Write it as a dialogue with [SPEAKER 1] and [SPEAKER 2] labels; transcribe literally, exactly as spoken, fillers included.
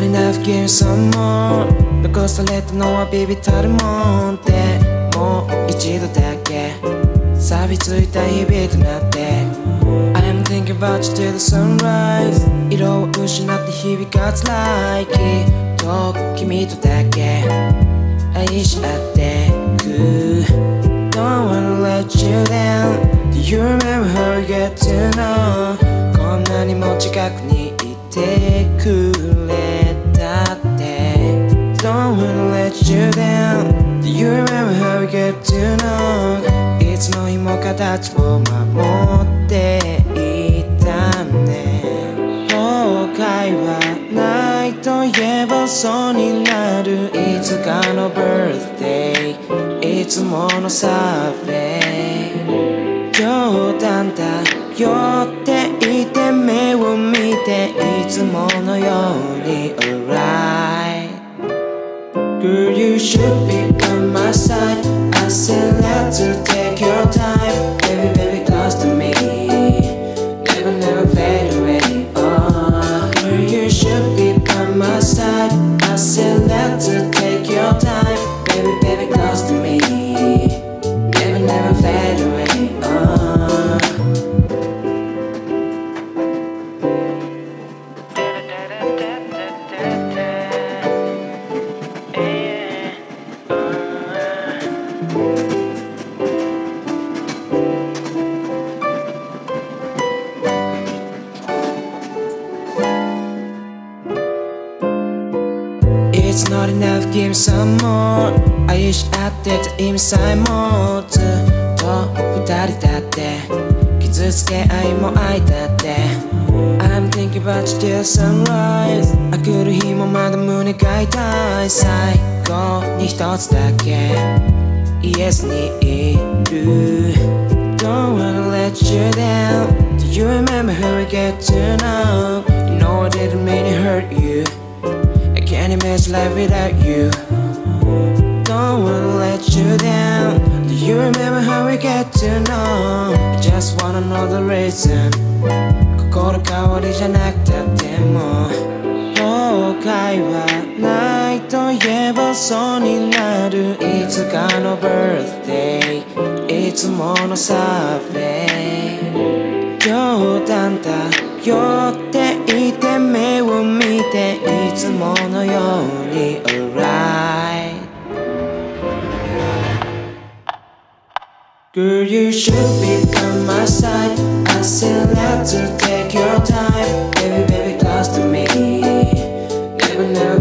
[SPEAKER 1] not enough, give me some more 残されたのはビビたるもんでもう一度だけ錆びついた日々となって I am thinking about you till the sunrise 色を失って日々が辛いきっと君とだけ愛し合ってく Don't wanna let you down Do you remember how we get to know こんなにも近くにいてくれたって Don't wanna let you down Do you remember how we get to know いつの日も形を守っていたね後悔はないと言えばそうになるいつかの birthday いつものサーフェイ冗談だよって言って目を見ていつものように alright Girl you should be on my side I said let's take your time Baby baby close to me Never never fade away oh Girl you should be on my side I said let's take your time Baby baby close to me Never never fade away oh It's not enough, give me some more 愛し合ってた意味さえもずっと二人だって傷つけ合いも愛だって I'm thinking about you till sunrise あくる日もまだ胸が痛い最後に一つだけ Yes にいる Don't wanna let you down Do you remember how we get to know You know I didn't mean to hurt you Can't imagine life without you Don't wanna let you down Do you remember how we get to know I just wanna know the reason 心変わりじゃなくたっても後悔はないと言えばそうになるいつかの birthday いつものサーフェイ冗談だよって言って目を見ていつものように alright Girl you should be on my side I said let's take your time Baby baby close to me Never never